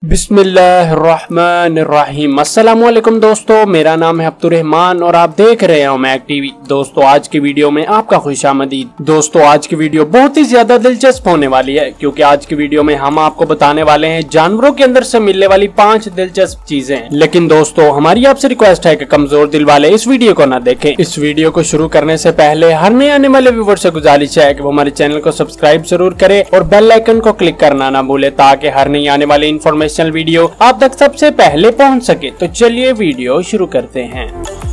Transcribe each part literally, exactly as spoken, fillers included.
बिस्मिल्लाहिर्रहमानिर्रहीम। अस्सलामुअलैकुम दोस्तों, मेरा नाम है अब्दुर्रहमान और आप देख रहे हो मैक टीवी। दोस्तों आज की वीडियो में आपका खुशामदीद। दोस्तों आज की वीडियो बहुत ही ज्यादा दिलचस्प होने वाली है, क्योंकि आज की वीडियो में हम आपको बताने वाले हैं जानवरों के अंदर से मिलने वाली पांच दिलचस्प चीजें। लेकिन दोस्तों हमारी आपसे रिक्वेस्ट है कि कमजोर दिल वाले इस वीडियो को न देखें। इस वीडियो को शुरू करने से पहले हर नए आने वाले व्यूअर से गुजारिश है कि वो हमारे चैनल को सब्सक्राइब जरूर करे और बेल आइकन को क्लिक करना ना भूले, ताकि हर नई आने वाली इन्फॉर्मेशन वीडियो आप तक सबसे पहले पहुंच सके। तो चलिए वीडियो शुरू करते हैं।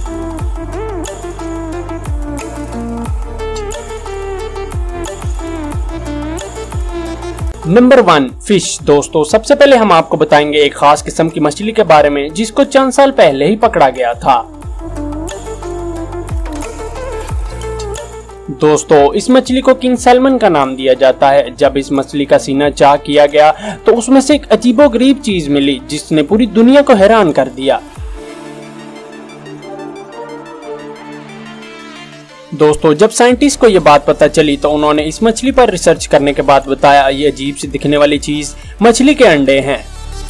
Number one, fish. दोस्तों सबसे पहले हम आपको बताएंगे एक खास किस्म की मछली के बारे में, जिसको चंद साल पहले ही पकड़ा गया था। दोस्तों इस मछली को किंग सैल्मन का नाम दिया जाता है। जब इस मछली का सीना चाक किया गया तो उसमें से एक अजीबोगरीब चीज मिली, जिसने पूरी दुनिया को हैरान कर दिया। दोस्तों जब साइंटिस्ट को यह बात पता चली तो उन्होंने इस मछली पर रिसर्च करने के बाद बताया ये अजीब सी दिखने वाली चीज मछली के अंडे हैं।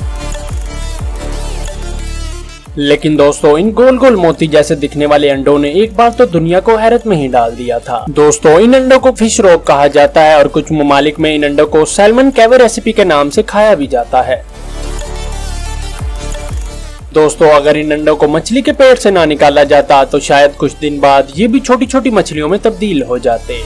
लेकिन दोस्तों इन गोल गोल मोती जैसे दिखने वाले अंडों ने एक बार तो दुनिया को हैरत में ही डाल दिया था। दोस्तों इन अंडों को फिश रोग कहा जाता है और कुछ ममालिक में इन अंडों को सैल्मन कैवे रेसिपी के नाम से खाया भी जाता है। दोस्तों अगर इन अंडों को मछली के पेट से ना निकाला जाता तो शायद कुछ दिन बाद ये भी छोटी छोटी मछलियों में तब्दील हो जाते।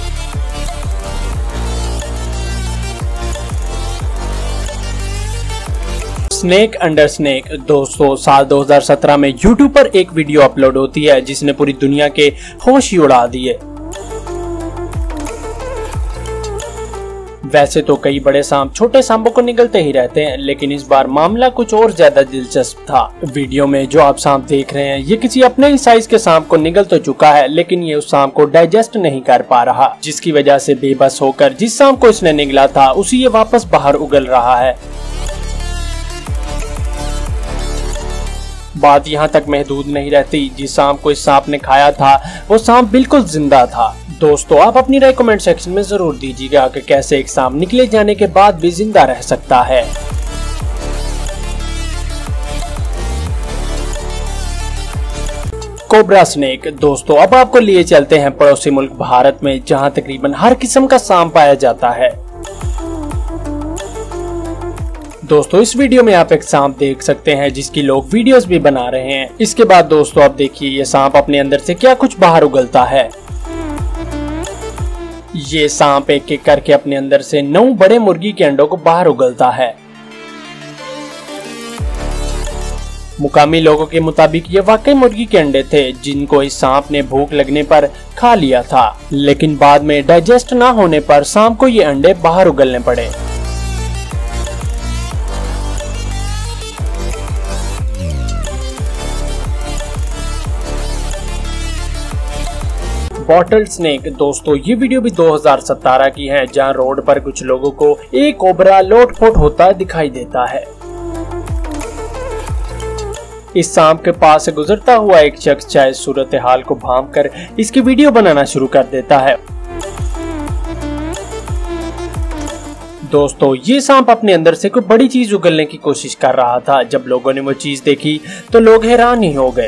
Snake under snake. दोस्तों साल दो हज़ार सत्रह में यूट्यूब पर एक वीडियो अपलोड होती है जिसने पूरी दुनिया के होश ही उड़ा दिए। वैसे तो कई बड़े सांप छोटे सांपों को निगलते ही रहते हैं, लेकिन इस बार मामला कुछ और ज्यादा दिलचस्प था। वीडियो में जो आप सांप देख रहे हैं ये किसी अपने ही साइज के सांप को निगल तो चुका है, लेकिन ये उस सांप को डाइजेस्ट नहीं कर पा रहा, जिसकी वजह से बेबस होकर जिस सांप को इसने निगला था उसी ये वापस बाहर उगल रहा है। बात यहाँ तक महदूद नहीं रहती, जिस सांप को इस सांप ने खाया था वो सांप बिल्कुल जिंदा था। दोस्तों आप अपनी राय कमेंट सेक्शन में जरूर दीजिएगा कि कैसे एक सांप निकले जाने के बाद भी जिंदा रह सकता है। Cobra snake. दोस्तों अब आपको लिए चलते हैं पड़ोसी मुल्क भारत में, जहाँ तकरीबन हर किस्म का सांप पाया जाता है। दोस्तों इस वीडियो में आप एक सांप देख सकते हैं जिसकी लोग वीडियोस भी बना रहे हैं। इसके बाद दोस्तों आप देखिए ये सांप अपने अंदर से क्या कुछ बाहर उगलता है। ये सांप एक एक करके अपने अंदर से नौ बड़े मुर्गी के अंडों को बाहर उगलता है। मुकामी लोगों के मुताबिक ये वाकई मुर्गी के अंडे थे, जिनको इस सांप ने भूख लगने पर खा लिया था, लेकिन बाद में डाइजेस्ट ना होने पर सांप को ये अंडे बाहर उगलने पड़े। Bottle snake. दोस्तों ये वीडियो भी दो हज़ार सत्रह की है, जहां रोड पर कुछ लोगों को एक कोबरा लोटपोट होता दिखाई देता है। इस सांप के पास से गुजरता हुआ एक शख्स चाहे सूरत हाल को भांप कर इसकी वीडियो बनाना शुरू कर देता है। दोस्तों ये सांप अपने अंदर से कोई बड़ी चीज उगलने की कोशिश कर रहा था। जब लोगों ने वो चीज देखी तो लोग हैरान ही हो गए।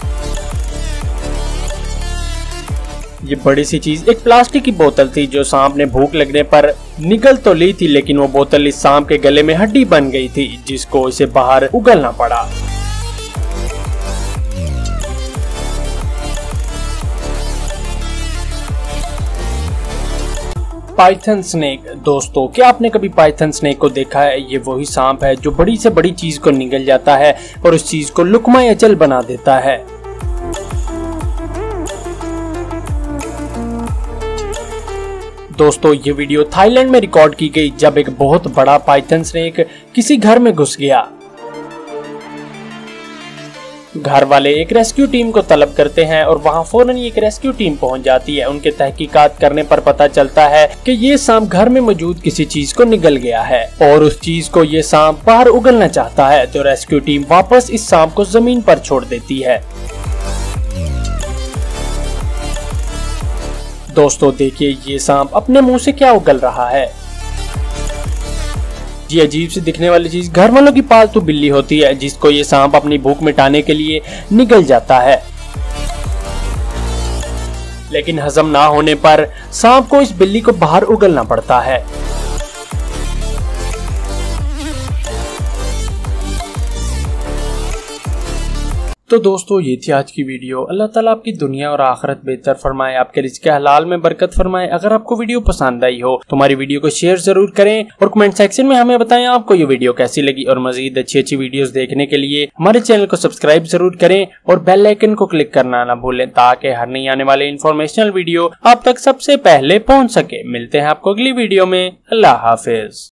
ये बड़ी सी चीज एक प्लास्टिक की बोतल थी, जो सांप ने भूख लगने पर निगल तो ली थी, लेकिन वो बोतल इस सांप के गले में हड्डी बन गई थी, जिसको इसे बाहर उगलना पड़ा। Python snake. दोस्तों क्या आपने कभी पाइथन स्नेक को देखा है? ये वही सांप है जो बड़ी से बड़ी चीज को निगल जाता है और उस चीज को लुकमा या जल बना देता है। दोस्तों ये वीडियो थाईलैंड में रिकॉर्ड की गई, जब एक बहुत बड़ा पाइथन स्नेक किसी घर में घुस गया। घर वाले एक रेस्क्यू टीम को तलब करते हैं और वहां फौरन एक रेस्क्यू टीम पहुंच जाती है। उनके तहकीकात करने पर पता चलता है कि ये सांप घर में मौजूद किसी चीज को निगल गया है और उस चीज को ये सांप बाहर उगलना चाहता है। तो रेस्क्यू टीम वापस इस सांप को जमीन पर छोड़ देती है। दोस्तों देखिए ये सांप अपने मुंह से क्या उगल रहा है। ये अजीब सी दिखने वाली चीज घर वालों की पालतू बिल्ली होती है, जिसको ये सांप अपनी भूख मिटाने के लिए निगल जाता है। लेकिन हजम ना होने पर सांप को इस बिल्ली को बाहर उगलना पड़ता है। तो दोस्तों ये थी आज की वीडियो। अल्लाह ताला आपकी दुनिया और आखिरत बेहतर फरमाए, आपके रिज़्क़े हलाल में बरकत फरमाए। अगर आपको वीडियो पसंद आई हो तो हमारी वीडियो को शेयर जरूर करें और कमेंट सेक्शन में हमें बताएं आपको ये वीडियो कैसी लगी। और मजीद अच्छी अच्छी वीडियोस देखने के लिए हमारे चैनल को सब्सक्राइब जरूर करें और बेल आइकन को क्लिक करना ना भूलें, ताकि हर नई आने वाले इन्फॉर्मेशनल वीडियो आप तक सबसे पहले पहुँच सके। मिलते हैं आपको अगली वीडियो में। अल्लाह हाफिज।